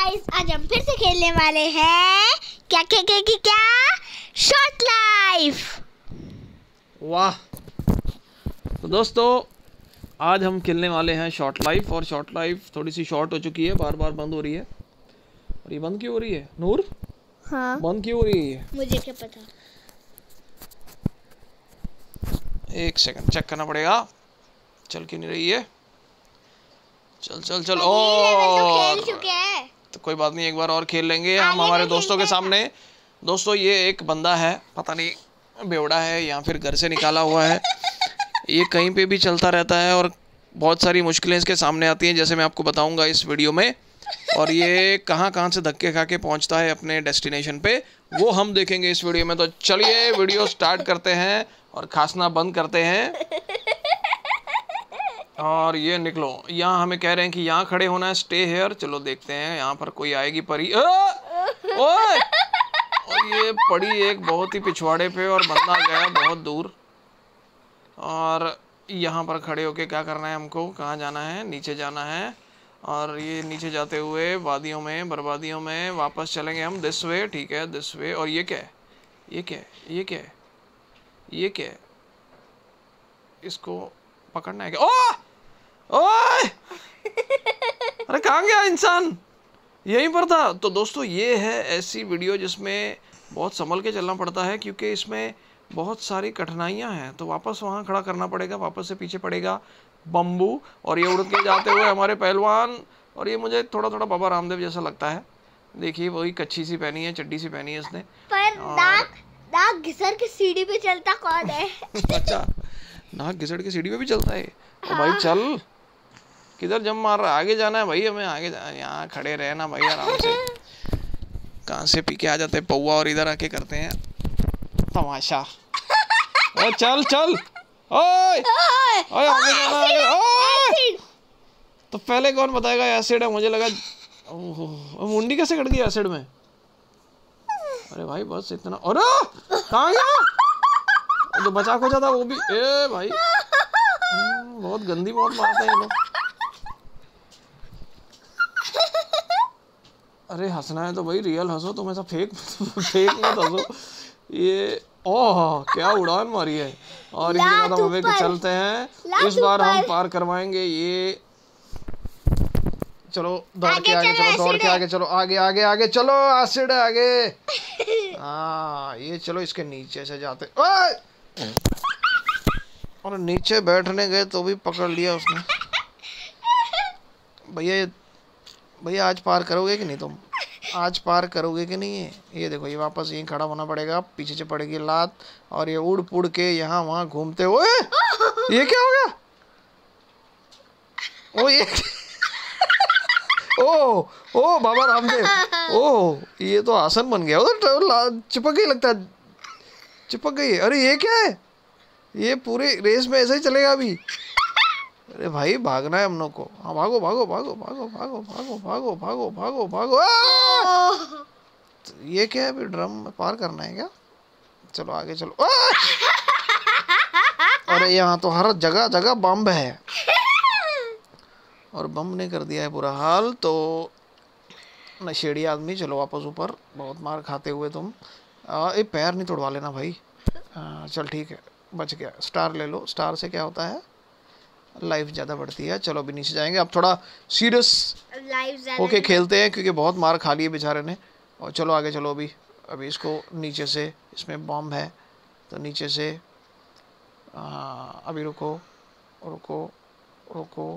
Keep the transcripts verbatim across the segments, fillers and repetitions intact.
Guys, आज हम फिर से खेलने वाले हैं क्या क्या क्या क्या, क्या? Short life. वाह। तो दोस्तों आज हम खेलने वाले हैं शॉर्ट लाइफ। और शॉर्ट लाइफ थोड़ी सी शॉर्ट हो चुकी है, बार बार बंद हो रही है। और ये बंद क्यों हो रही है नूर? हाँ, बंद क्यों हो रही है? मुझे क्या पता। एक सेकंड चेक करना पड़ेगा। चल क्यों नहीं रही है? चल चल चल। और खेल चुके हैं तो कोई बात नहीं, एक बार और खेल लेंगे हम आगे हमारे तो दोस्तों के खेलते हैं। सामने। दोस्तों ये एक बंदा है, पता नहीं बेवड़ा है या फिर घर से निकाला हुआ है। ये कहीं पे भी चलता रहता है और बहुत सारी मुश्किलें इसके सामने आती हैं, जैसे मैं आपको बताऊंगा इस वीडियो में। और ये कहाँ कहाँ से धक्के खा के पहुँचता है अपने डेस्टिनेशन पे, वो हम देखेंगे इस वीडियो में। तो चलिए वीडियो स्टार्ट करते हैं और खांसना बंद करते हैं। और ये निकलो, यहाँ हमें कह रहे हैं कि यहाँ खड़े होना है, स्टे हेयर। चलो देखते हैं यहाँ पर कोई आएगी परी। ओए! और ये पड़ी एक बहुत ही पिछवाड़े पे और बंदा गया बहुत दूर। और यहाँ पर खड़े होके क्या करना है हमको? कहाँ जाना है? नीचे जाना है। और ये नीचे जाते हुए वादियों में, बर्बादियों में वापस चलेंगे हम। दिस वे, ठीक है, दिस वे। और ये क्या है? ये क्या है? ये क्या है? ये क्या है? इसको पकड़ना है क्या? ओह! ओए! अरे कहाँ गया इंसान? यहीं पर था। तो दोस्तों ये है ऐसी वीडियो जिसमें बहुत संभल के चलना पड़ता है, क्योंकि इसमें बहुत सारी कठिनाइयाँ हैं। तो वापस वहाँ खड़ा करना पड़ेगा, वापस से पीछे पड़ेगा बम्बू। और ये उड़ के जाते हुए हमारे पहलवान। और ये मुझे थोड़ा थोड़ा बाबा रामदेव जैसा लगता है। देखिए वही कच्ची सी पहनी है, चड्डी सी पहनी है इसने। पर नाक नाक घिसर के सीढ़ी पे चलता कौन है? अच्छा, नाक घिसड़ के सीढ़ी पे भी चलता है। ओ भाई चल, किधर जम मार रहा है? आगे जाना है भाई हमें, आगे जाना। यहाँ खड़े रहे ना भाई आराम से। कहाँ से पी के आ जाते हैं पौवा और इधर आके करते हैं तमाशा। ओ चल चल, ओए ओए आगे जाना, आगे। ओए तो पहले कौन बताएगा एसिड है? मुझे लगा ओहो, मुंडी कैसे कट गई एसिड में? अरे भाई बस इतना। अरे कहाँ गया? जो बचा खोचा था वो भी। ए भाई बहुत गंदी मौत मारते हैं ये लोग। अरे हंसना है तो भाई रियल हंसो, तुम ऐसा फेक फेक मत हंसो। ये ओह क्या उड़ान मारी है। और इसी के बाद हम हवे के चलते हैं। इस बार हम पार करवाएंगे ये। चलो दौड़ के आगे चलो, दौड़ के आगे चलो, आगे आगे आगे चलो। एसिड है आगे। हाँ ये चलो, इसके नीचे से जाते। ओए! और नीचे बैठने गए तो भी पकड़ लिया उसने। भैया भैया आज पार करोगे कि नहीं? तुम आज पार करोगे कि नहीं? है ये देखो, ये वापस यहीं खड़ा होना पड़ेगा, पीछे से पड़ेगी लात। और ये उड़ पुड़ के यहाँ वहाँ घूमते हुए। ये क्या हो गया? ओ ये ओ ओ बाबा रामदेव। ओ ये तो आसन बन गया। उधर चिपक गई लगता है, चिपक गई। अरे ये क्या है? ये पूरे रेस में ऐसे ही चलेगा अभी। अरे भाई भागना है हम लोग को। हाँ भागो भागो भागो भागो भागो भागो भागो भागो भागो भागो। ये क्या है? अभी ड्रम पार करना है क्या? चलो आगे चलो। अरे यहाँ तो हर जगह जगह बम है, और बम ने कर दिया है बुरा हाल। तो नशेड़ी आदमी, चलो वापस ऊपर। बहुत मार खाते हुए तुम। आ, ये पैर नहीं तोड़वा लेना भाई। आ, चल ठीक है, बच गया। स्टार ले लो। स्टार से क्या होता है? लाइफ ज़्यादा बढ़ती है। चलो अभी नीचे जाएंगे। अब थोड़ा सीरियस होके खेलते हैं, क्योंकि बहुत मार खा ली है बेचारे ने। और चलो आगे चलो। अभी अभी इसको नीचे से, इसमें बॉम्ब है तो नीचे से। आ, अभी रुको रुको रुको।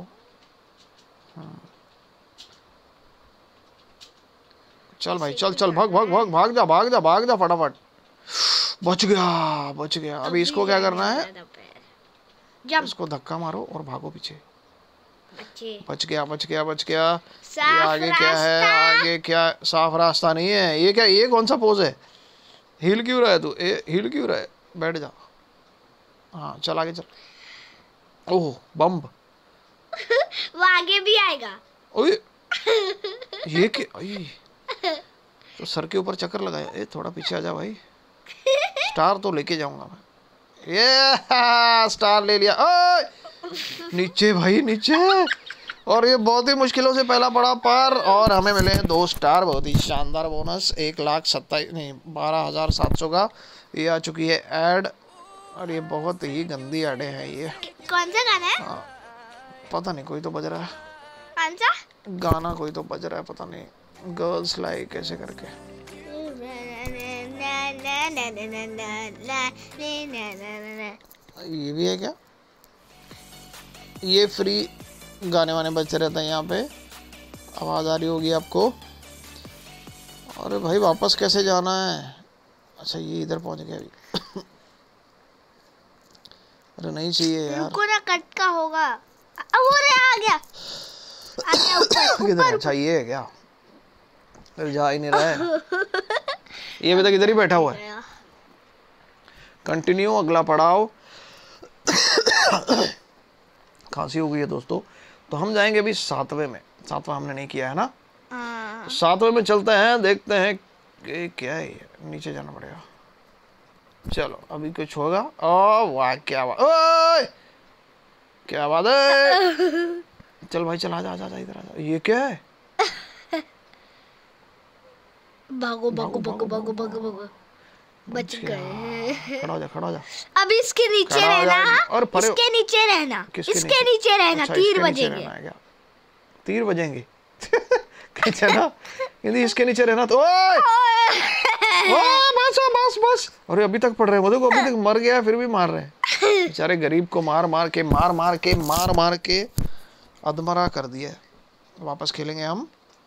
चल भाई चल चल, भाग भाग भाग भाग जा भाग जा भाग जा फटाफट। बच गया बच गया। अभी इसको क्या करना है? इसको धक्का मारो और भागो पीछे। बच गया बच गया बच गया। ये आगे क्या है? आगे क्या? साफ रास्ता नहीं है। ये क्या? ये कौन सा पोज है? हिल क्यों रहा है तू? ए हिल क्यों रहा है? बैठ जा। हाँ चल आगे चल। ओह बम्ब। वो आगे भी आएगा। ओए ये क्या? तो सर के ऊपर चक्कर लगाया। ए थोड़ा पीछे आ जा भाई। स्टार तो लेके जाऊंगा मैं। ये स्टार ले लिया। ओए नीचे भाई नीचे। और ये बहुत ही मुश्किलों से पहला पड़ा पार और हमें मिले हैं दो स्टार, बहुत ही शानदार बोनस। एक लाख सत्ताईस नहीं बारह हजार सात सौ का ये आ चुकी है ऐड। और ये बहुत ही गंदी ऐड है ये। कौन सा गाना है? हाँ, पता नहीं, कोई तो बज रहा है। कौन सा गाना कोई तो बज रहा है, पता नहीं, गर्ल्स लाइक ऐसे करके। ये भी है क्या? ये फ्री गाने वाने बजते रहते हैं यहाँ पे, आवाज़ आ रही होगी आपको। अरे भाई वापस कैसे जाना है? अच्छा ये इधर पहुँच गया अभी। अरे नहीं चाहिए यार, रुको ना, कट का होगा। अब वो रे आ गया, आ गया ऊपर। किधर? अच्छा ये है क्या? फिर जा ही नहीं रहा है ये अभी तक इधर ही बैठा हुआ है। कंटिन्यू, अगला पड़ाव। खांसी हो गई है दोस्तों, तो हम जाएंगे अभी सातवें में। सातवां हमने नहीं किया है ना, सातवें में चलते हैं, देखते हैं कि क्या है ये। नीचे जाना पड़ेगा। चलो अभी कुछ होगा। ओ वाह क्या बात, ओए क्या बात है। चल भाई चल, आजा आजा आजा इधर आजा। ये क्या है? भागो भागो भागो भागो भागो भागो, बच गए। खड़ा हो जा, खड़ा हो जा। अब इसके नीचे रहना और इसके नीचे रहना, इसके नीचे रहना। तीर बजेंगे, तीर बजेंगे। कैसे ना? यदि इसके नीचे रहना तो ओए बस बस बस। अरे अभी तक पड़ रहे हैं, देखो अभी तक मर गया फिर भी मार रहे हैं। बेचारे गरीब को मार मार के मार मार के मार मार के अधमरा कर दिया। वापस खेलेंगे हम।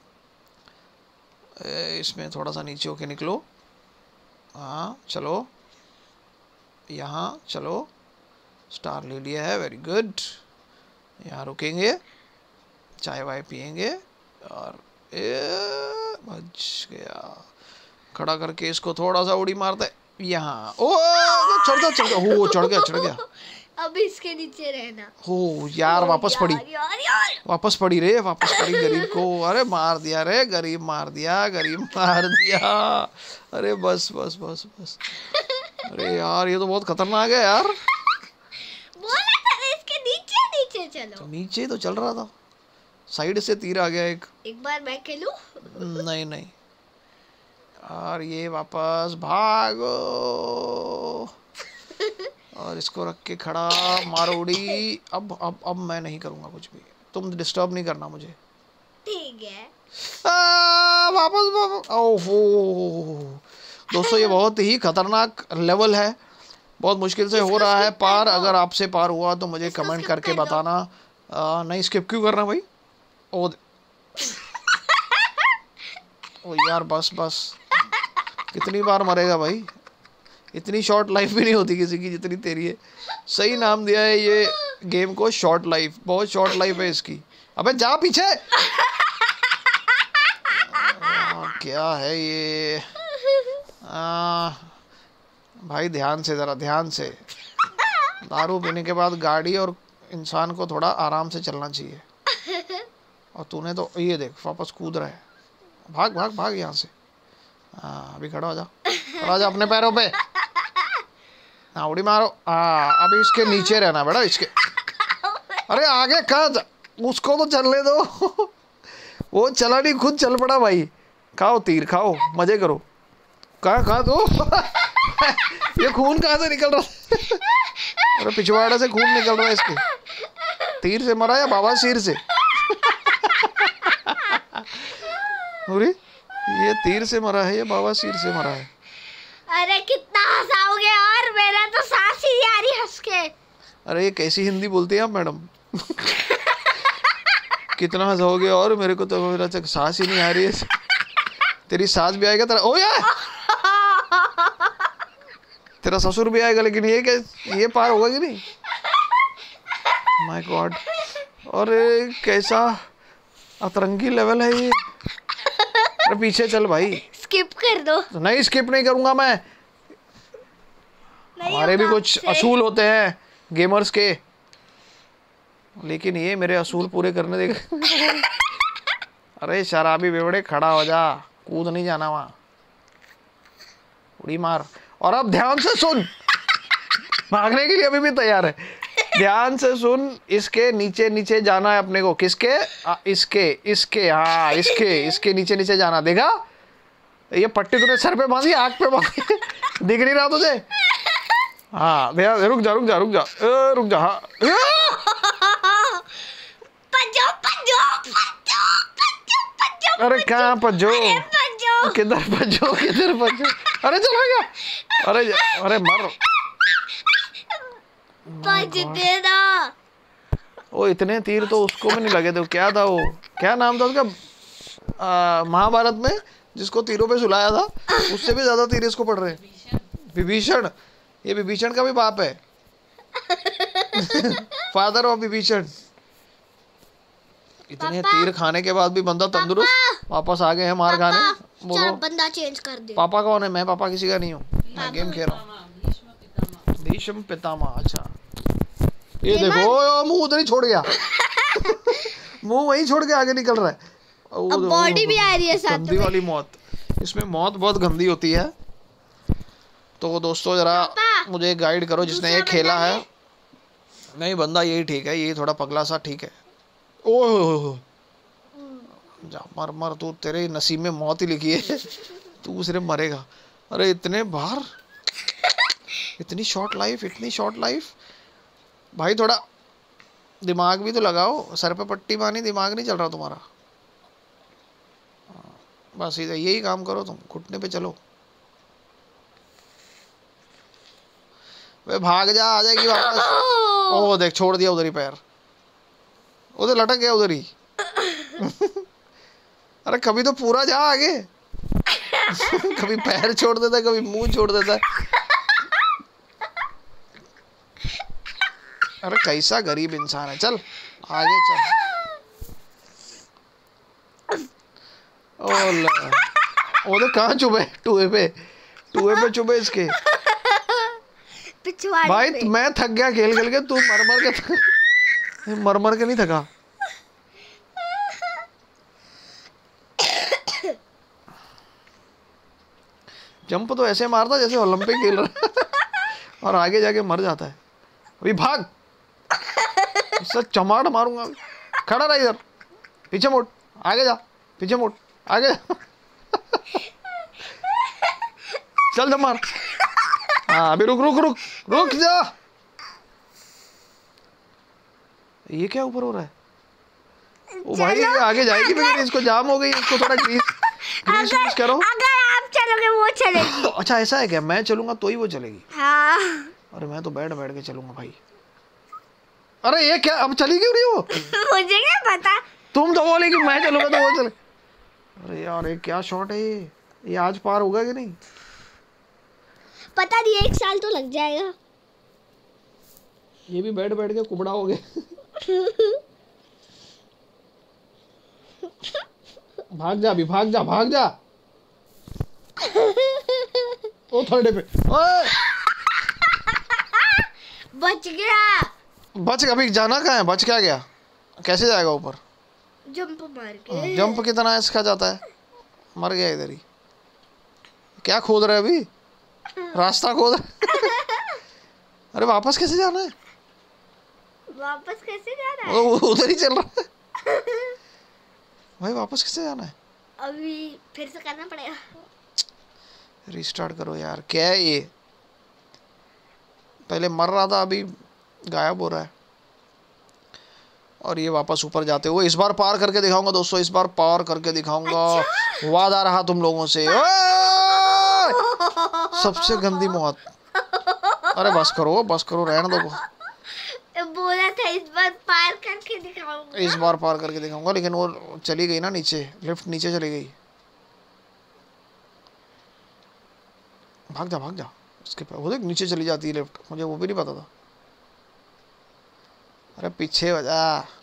इसमें थोड़ा सा नीचे होके निकलो। हाँ चलो, यहाँ चलो, स्टार ले लिया है, वेरी गुड। यहाँ रुकेंगे, चाय वाय पियेंगे और ए, बच गया। खड़ा करके इसको थोड़ा सा उड़ी मारते यहाँ। ओ चढ़ गया चढ़ गया, हो चढ़ गया चढ़ गया। अब इसके नीचे रहना। हो यार वापस पड़ी, वापस पड़ी रे, वापस पड़ी गरीब को। अरे मार दिया रे, गरीब मार दिया, गरीब मार दिया। अरे बस बस बस बस। अरे यार ये तो बहुत खतरनाक है यार। बोला था इसके नीचे नीचे चलो। तो नीचे तो चल रहा था, साइड से तीर आ गया एक। एक बार मैं खेलूं? नहीं नहीं। और ये वापस भागो और इसको रख के खड़ा मारो उड़ी। अब अब अब मैं नहीं करूँगा कुछ भी, तुम डिस्टर्ब नहीं करना मुझे, ठीक है? आ, वापस वापस। ओहो दोस्तों ये बहुत ही खतरनाक लेवल है, बहुत मुश्किल से हो रहा है पार। अगर आपसे पार हुआ तो मुझे कमेंट करके बताना। आ, नहीं स्किप क्यों करना भाई? ओ ओ यार बस बस, कितनी बार मरेगा भाई? इतनी शॉर्ट लाइफ भी नहीं होती किसी की जितनी तेरी है। सही नाम दिया है ये गेम को, शॉर्ट लाइफ। बहुत शॉर्ट लाइफ है इसकी। अबे जा पीछे। आ, क्या है ये? आ, भाई ध्यान से, ज़रा ध्यान से। दारू पीने के बाद गाड़ी और इंसान को थोड़ा आराम से चलना चाहिए। और तूने तो ये देख वापस कूद रहा है। भाग भाग भाग यहाँ से। हाँ अभी खड़ा हो जा, खड़ा हो जा अपने पैरों पे। हाँ उड़ी मारो। हाँ अभी इसके नीचे रहना बेटा, इसके। अरे आगे कहाँ जा, उसको तो चलने दो। वो चला नहीं, खुद चल पड़ा भाई। खाओ तीर, खाओ, मजे करो। कहाँ कहाँ तो ये खून कहाँ से निकल रहा? अरे पिछवाड़े से खून निकल रहा है इसके। तीर से मरा या बाबा सिर से? अरे ये तीर से मरा है या बाबा सिर से मरा है? अरे कितना हंसाओगे, और मेरा तो सांस ही नहीं आ रही हंस के। अरे ये कैसी हिंदी बोलती है आप मैडम? कितना हंसाओगे और मेरे को तो मेरा तक सांस ही नहीं आ रही है। तेरी सास भी आएगा तेरा। ओ यार तेरा ससुर भी आएगा, लेकिन ये क्या, ये पार होगा कि नहीं? My god. और कैसा अतरंगी लेवल है ये। अरे पीछे चल भाई। स्किप कर दो। तो नहीं स्किप नहीं करूंगा मैं। हमारे भी कुछ असूल होते हैं गेमर्स के, लेकिन ये मेरे असूल पूरे करने देगा। अरे शराबी बेवड़े खड़ा हो जा, कूद नहीं जाना वहां, उड़ी मार। और अब ध्यान से सुन, भागने के लिए अभी भी तैयार है। ध्यान से सुन, इसके नीचे नीचे जाना है अपने को। किसके? आ, इसके इसके हाँ इसके इसके नीचे नीचे जाना। देखा, ये पट्टी तूने सर पे बांधी, आँख पे बांधी, दिख नहीं रहा तुझे? हाँ ध्यान, रुक जा रुक जा रुक जा ए, रुक जा। हाँ पजो पजो पजो पजो पजो। अरे कहाँ पजो, पजो किधर पजो किधर पजो? अरे चला गया। अरे अरे मर, पज देना। ओ इतने तीर तो उसको भी नहीं लगे थे। क्या था वो, क्या नाम था उसका महाभारत में जिसको तीरों पे सुलाया था? उससे भी ज्यादा तीर इसको पड़ रहे हैं। विभीषण, ये विभीषण का भी बाप है। Father of Vibhishan. इतने तीर खाने के बाद भी बंदा तंदुरुस्त। वापस आ गए हैं मार खाने। बोलो बंदा चेंज कर दे। पापा कौन है? मैं पापा किसी का नहीं हूँ, मैं गेम खेल रहा हूँ। भीष्म पितामह। अच्छा ये देखो, मुंह उधर ही छोड़ गया। मुंह वहीं छोड़ के आगे निकल रहा है। अब बॉडी भी आ रही है साथ गंदी वाली मौत। इसमें मौत बहुत गंदी होती है। तो दोस्तों जरा मुझे गाइड करो जिसने ये खेला है। नहीं बंदा यही ठीक है, यही थोड़ा पगला सा ठीक है। ओह जा मर मर, तू तेरे नसीब में मौत ही लिखी है, तू सिर्फ मरेगा। अरे इतने बार, इतनी शॉर्ट लाइफ, इतनी शॉर्ट लाइफ। भाई थोड़ा दिमाग भी तो लगाओ, सर पे पट्टी बांधी, दिमाग नहीं चल रहा तुम्हारा। बस इधर यही काम करो तुम, घुटने पे चलो। वे भाग जा, आ जाएगी वापस। ओह देख, छोड़ दिया उधर ही पैर, उधर लटक गया उधर ही। अरे कभी तो पूरा जा आगे। कभी पैर छोड़ देता है, कभी मुंह छोड़ देता है। अरे कैसा गरीब इंसान है। चल आगे चल। ओले ओले कहाँ चुभे? टूए पे, टूए पे चुभे इसके। भाई पे। मैं थक गया खेल खेल के, तू मर मर के थक, मर मर के नहीं थका। जंप तो ऐसे मारता जैसे ओलंपिक खेल रहा है। और आगे जाके मर जाता है। अभी भाग, इससे चमाट मारूंगा। खड़ा रहा इधर, पीछे मुड़, आगे जा, पीछे मुड़, आगे जा। चल जा मार। हाँ अभी रुक रुक रुक रुक जा। ये क्या ऊपर हो रहा है? ओ भाई ये आगे जाएगी फिर, इसको जाम हो गई, इसको थोड़ा ग्रीस ग्रीस ग्रीस करो। अगर आप चलोगे वो चलेगी। अच्छा ऐसा है क्या? मैं चलूंगा तो ही वो चलेगी? हाँ। अरे मैं तो बैठ बैठ के चलूंगा भाई। अरे ये क्या, अब चली क्यों रही हो? मुझे क्या पता, तुम तो बोले कि मैं चलूंगा तो वो चले। अरे यार ये क्या शॉट है ये? ये आज पार होगा कि नहीं पता नहीं, एक साल तो लग जाएगा। ये भी बैठ बैठ के कुबड़ा हो गया। भाग जा, अभी भाग जा, भाग जा। ओ थर्डे पे, ओए बच गया। बच गया? अभी जाना कहाँ है? बच क्या गया? कैसे जाएगा ऊपर? जंप मार के। जंप कितना इसका जाता है? मर गया इधर ही। क्या खोद रहा है अभी? रास्ता खोद रहा। अरे वापस कैसे जाना है? वापस कैसे जाना है? उधर ही चल रहा है भाई। वापस कैसे जाना है? अभी फिर से करना पड़ेगा। रिस्टार्ट करो यार। क्या है ये? पहले मर रहा था, अभी गायब हो रहा है। और ये वापस ऊपर जाते हुए, इस बार पार करके दिखाऊंगा दोस्तों, इस बार पार करके दिखाऊंगा। अच्छा? वादा रहा तुम लोगों से। सबसे गंदी मौत। अरे बस करो बस करो, रहने दो। बोला था इस बार पार करके दिखाऊंगा। इस बार पार करके दिखाऊंगा, लेकिन वो चली गई ना नीचे, लिफ्ट नीचे चली गई। भाग जा भाग जा, उसके वो देख नीचे चली जाती है लिफ्ट, मुझे वो भी नहीं पता था। अरे पीछे बजा।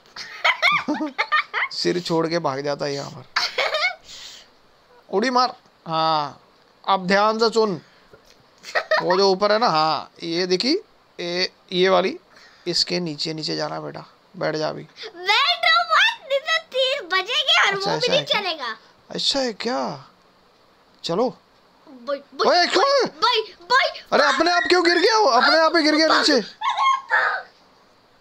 सिर छोड़ के भाग जाता है यहाँ पर। उड़ी मार। हाँ अब ध्यान से सुन, वो जो ऊपर है ना, हाँ ये देखी, ये ये वाली, इसके नीचे नीचे जाना बेटा। बैठ जा अभी। बैठो मत, नहीं तो तीर बजेगी और अच्छा, वो भी नहीं चलेगा। अच्छा है क्या? चलो। बोई, बोई, ओए क्यों? बोई, बोई, अरे अपने आप क्यों गिर गया? वो अपने आप ही गिर गया नीचे।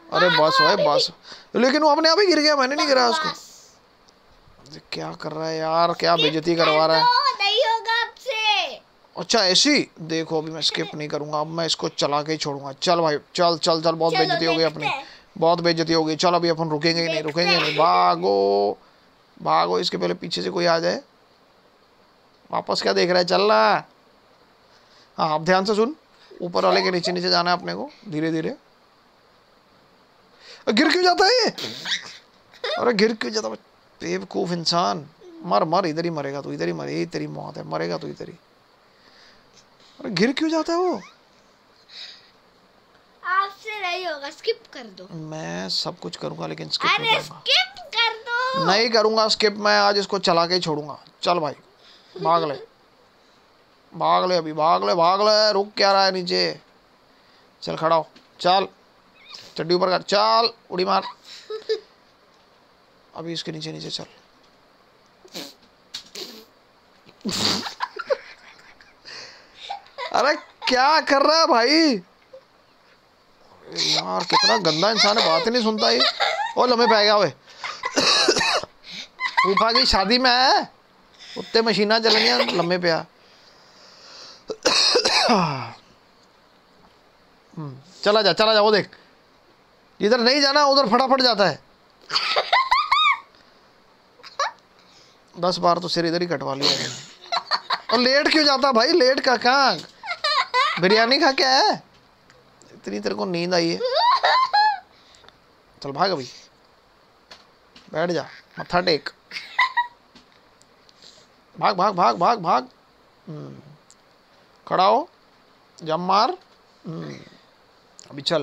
अरे बस भाई बस, लेकिन वो अपने आप ही गिर गया, मैंने नहीं गिरा उसको। क्या कर रहा है यार, क्या बेइज्जती करवा रहा है। नहीं होगा आपसे। अच्छा ऐसी देखो, अभी मैं स्किप नहीं करूंगा, अब मैं इसको चला के ही छोड़ूंगा। चल भाई चल चल चल, बहुत बेइज्जती हो गई अपनी, बहुत बेइज्जती हो गई। चल अभी अपन रुकेंगे ही नहीं, रुकेंगे नहीं, भागो भागो, इसके पहले पीछे से कोई आ जाए। वापस क्या देख रहा है, चल रहा। हाँ अब ध्यान से सुन, ऊपर वाले के नीचे नीचे जाना है अपने को, धीरे धीरे। गिर क्यों जाता है ये, अरे गिर क्यों जाता है बेवकूफ इंसान। मर मर, इधर ही मरेगा तू, इधर ही मरे, यही तेरी मौत है, मरेगा तू इधर ही। अरे गिर क्यों जाता है वो। आपसे नहीं होगा, स्किप कर दो। मैं सब कुछ करूंगा लेकिन स्किप नहीं अरे करूंगा। स्किप कर दो। नहीं करूंगा स्किप, मैं आज इसको चला के ही छोड़ूंगा। चल भाई भाग ले, भाग ले अभी, भाग ले भाग ले, रुक क्या रहा है नीचे। चल खड़ा हो, चल चड्डी ऊपर कर, चल उड़ी मार। अभी इसके नीचे नीचे चल। अरे क्या कर रहा है भाई यार, कितना गंदा इंसान है, बात ही नहीं सुनता ये। ओ लम्बे पे गया वे, फूफा की शादी में है, उत्ते मशीना चलनिया, लम्बे पे आ। चला जा चला जा, वो देख इधर नहीं जाना, उधर फटाफट जाता है। दस बार तो सिर इधर ही कटवा लिया। और लेट क्यों जाता भाई, लेट का कहाँ, बिरयानी खा के आया, इतनी तेरे को नींद आई है। चल भाग अभी, बैठ जा, मत्था टेक, भाग भाग भाग भाग भाग। खड़ा हो, जम मार, अभी चल।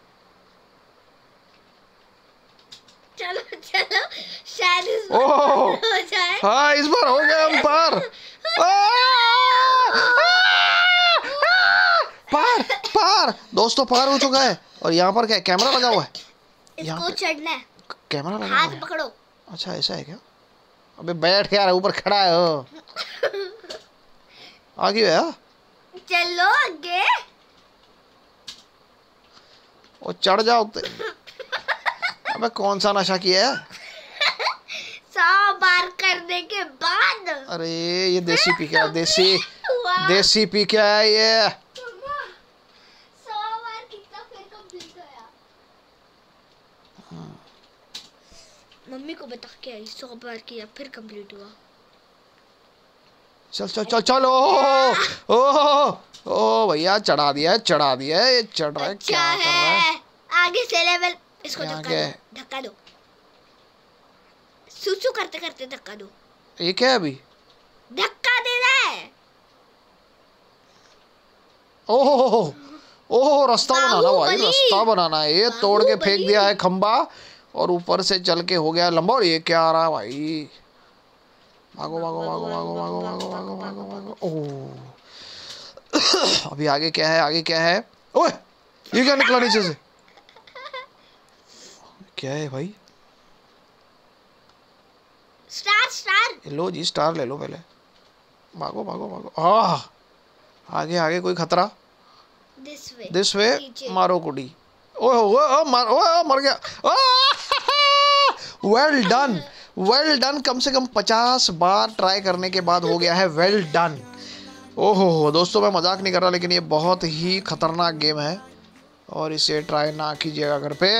चलो चलो, शायद इस बार हो जाए। हाँ इस बार हो गया हम पार। पार पार दोस्तों, पार हो चुका है। और यहाँ पर क्या कैमरा लगा हुआ है, इसको चढ़ना है, कैमरा लगा हाथ हुआ है। पकड़ो। अच्छा ऐसा है क्या, अबे बैठ यार, ऊपर खड़ा है हो। आगे है, चलो आगे, और चढ़ जाओ। अबे कौन सा नशा किया है, सौ बार करने के बाद। अरे ये देसी पी क्या, देसी देसी पी क्या है ये। सौ बार कितना फिर कंप्लीट होया। मम्मी को बता के आई, सौ बार किया फिर कंप्लीट हुआ। चल चल चल चलो, ओ ओ भैया चढ़ा दिया है, चढ़ा दिया है, ये चढ़ रहा है। अच्छा क्या कर रहा है, है, आगे से लेवल। इसको यहाँ धक्का क्या दो, है? धक्का दो, सुसु करते करते धक्का दो। ये क्या है अभी, धक्का देना है। ओह ओह रास्ता बनाना भाई, बाहुबली। रास्ता बनाना है। ये तोड़ के फेंक बाहुबली। दिया है खंबा, और ऊपर से चल के हो गया लंबा। और ये क्या आ रहा है भाई, भागो भागो भागो भागो भागो भागो भागो भागो भागो। ओह अभी आगे क्या है, आगे क्या है। ओए ये क्या निकला नीचे से, क्या है भाई। स्टार स्टार, लो जी स्टार ले लो पहले, भागो भागो भागो। आह आगे आगे कोई खतरा, दिस वे दिस वे, मारो कुड़ी। ओए ओए मार, ओए मर गया। वेल डन वेल डन, कम से कम पचास बार ट्राई करने के बाद हो गया है वेल डन। ओहो दोस्तों मैं मजाक नहीं कर रहा, लेकिन ये बहुत ही खतरनाक गेम है, और इसे ट्राई ना कीजिएगा घर पे,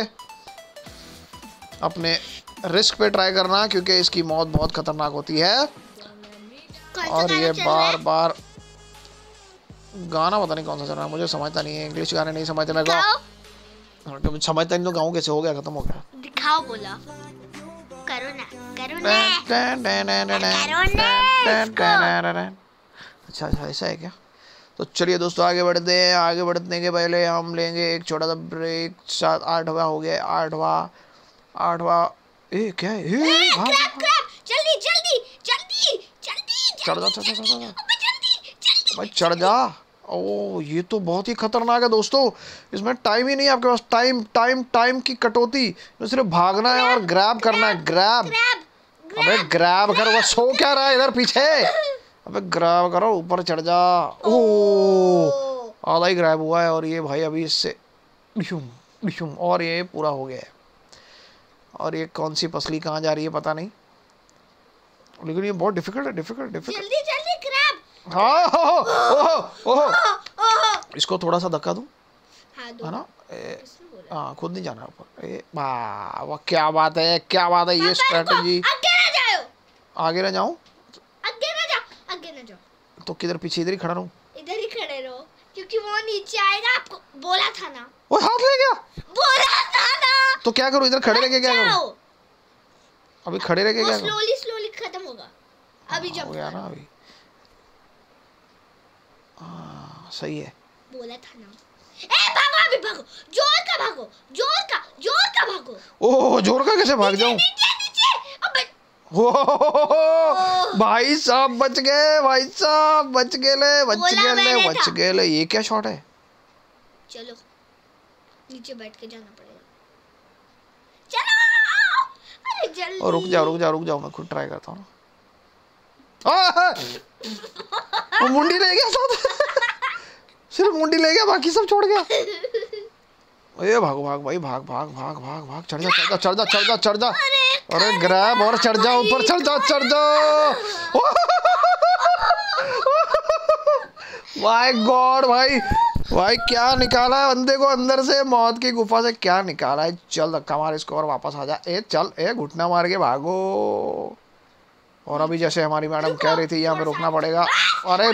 अपने रिस्क पे ट्राई करना, क्योंकि इसकी मौत बहुत खतरनाक होती है। और ये बार बार गाना पता नहीं कौन सा चल रहा है, मुझे समझता नहीं है, इंग्लिश गाने नहीं समझते मैं, गाओ समझता नहीं तो गाऊं कैसे, हो गया खत्म हो गया। दिखाओ, बोला करो ना, करो ना, करो ना। अच्छा अच्छा ऐसा है क्या। तो चलिए दोस्तों आगे बढ़ते हैं। आगे बढ़ने के पहले हम लेंगे एक छोटा सा ब्रेक। सात आठवां हो गया, आठवां आठवां ए क्या है, ए भाग जल्दी जल्दी जल्दी जल्दी चढ़ जा चढ़ जा चढ़ जा जल्दी जल्दी भाई चढ़ जा। ओ ये तो बहुत ही खतरनाक है दोस्तों, इसमें टाइम ही नहीं है आपके पास, टाइम टाइम टाइम की कटौती, तो सिर्फ भागना है और ग्रैब करना है। ग्रैब, अबे ग्रैब कर, वो सो क्या रहा है इधर पीछे, अबे ग्रैब करो, ऊपर चढ़ जा। ओ आधा ही ग्रैब हुआ है, और ये भाई अभी इससे डिशुम, और ये पूरा हो गया है। और ये कौन सी पसली कहाँ जा रही है पता नहीं, लेकिन ये बहुत डिफिकल्ट है, डिफिकल्ट डिफिकल्ट। जल्दी जल्दी क्रैब। हाँ ओह ओह, इसको थोड़ा सा धक्का दूं, हाँ दो। है ना? हाँ खुद नहीं जाना ऊपर। ए वाह वाह, क्या बात है, क्या बात है, ये स्ट्रेटजी। आगे ना जाओ, आगे ना जाऊं, आगे ना जाओ, आगे ना जाओ। तो किधर, पीछे इधर ही खड़ा रहूं? इधर ही खड़े रहो, क्योंकि वो नीचे आएगा। आपको बोला था ना। वो हाथ ले गया, बोला था ना। तो क्या करूं, इधर खड़े रह के क्या करूं? अभी खड़े रह के क्या करूं? स्लोली स्लोली खत्म होगा। अभी जब हो गया ना अभी। हाँ सही है। बोला था ना। ए भागो, अभी भागो, जोर का भागो, जोर का, जोर का भागो। ओह जोर का कैसे भाग जाऊं? नीचे नीचे। अबे ओ भाई साहब बच गए, भाई साहब बच गए ले, बच गए ले, बच गए ले। ये क्या शॉट है? चलो नीचे बैठ के जाना पड़ेगा। चलो अरे जल्दी। और रुक जाओ रुक जाओ रुक जाओ, मैं खुद ट्राई करता हूँ। वो मुंडी ले गया साथ, सिर्फ मुंडी ले गया, बाकी सब छोड़ गया। ए भागो भाग भाई, भाग भाग भाग भाग भाग, चढ़ जा चढ़ जा चढ़ जा चढ़ जा चढ़ जा। अरे ग्रैब और चढ़ जा ऊपर, चढ़ जा चढ़ जा। माय गॉड भाई, भाई क्या निकाला है बंदे को अंदर से, मौत की गुफा से क्या निकाला है। चल धक्का मार इसको और वापस आ जा। ए चल, ए घुटना मार के भागो। और अभी जैसे हमारी मैडम कह रही थी, यहाँ पे रुकना पड़ेगा। अरे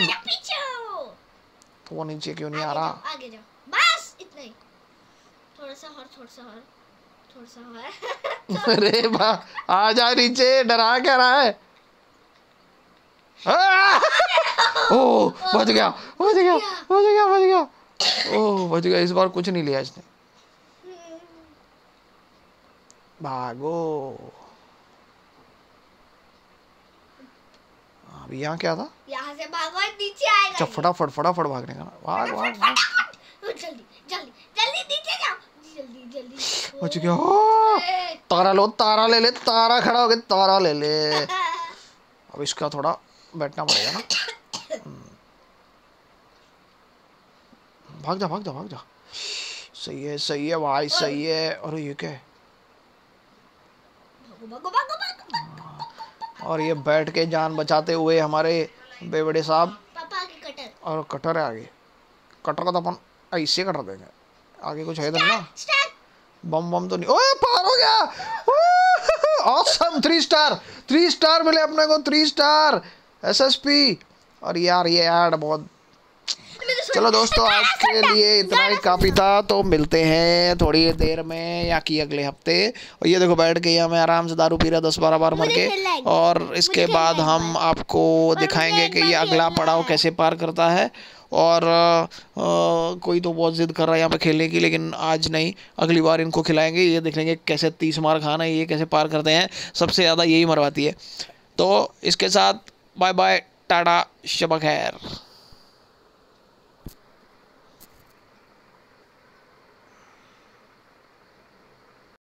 तो वो नीचे क्यों नहीं आ रहा? आगे जाओ, बस इतना ही। थोड़ा सा और, थोड़ा सा और, थोड़ा सा और। अरे वाह, आ जा नीचे, डरा क्या रहा है? ओ बच गया बच गया बच गया बच गया, ओ बच गया। इस बार कुछ नहीं लिया इसने। भागो। अभी यहाँ क्या था? यहाँ से भागो, नीचे आएगा। अच्छा फटाफट फटाफट भागने का, भाग भाग भाग। जल्दी जल्दी जल्दी नीचे जाओ, जल्दी जल्दी। बच गया। तारा लो, तारा ले ले, तारा खड़ा हो गया, तारा ले ले। अब इसका थोड़ा बैठना पड़ेगा ना। भाग जा भाग जा भाग जा। सही है सही है भाई, सही है। अरे ये क्या है? भागो भागो भागो। और ये बैठ के जान बचाते हुए हमारे बेवड़े साहब। पापा की कटर। और कटर है आगे, कटर का तो अपन ऐसे कटर देंगे, आगे कुछ है इधर ना। बम बम तो नहीं। ओए पार हो गया। Awesome, three star, three star मिले अपने को, थ्री स्टार एसएसपी। और यार ये ऐड बहुत। चलो दोस्तों आज के लिए इतना ही काफ़ी था, तो मिलते हैं थोड़ी देर में या कि अगले हफ्ते। और ये देखो बैठ के यहाँ मैं आराम से दारू पी रहा दस बारह बार मर के। और इसके बाद हम आपको दिखाएंगे कि ये अगला पड़ाव कैसे पार करता है। और आ, आ, कोई तो बहुत ज़िद कर रहा है यहाँ पे खेलने की, लेकिन आज नहीं, अगली बार इनको खिलाएंगे। ये देख लेंगे कैसे तीस मार खाना है, ये कैसे पार करते हैं। सबसे ज़्यादा यही मरवाती है। तो इसके साथ बाय बाय, टाटा, शब खैर।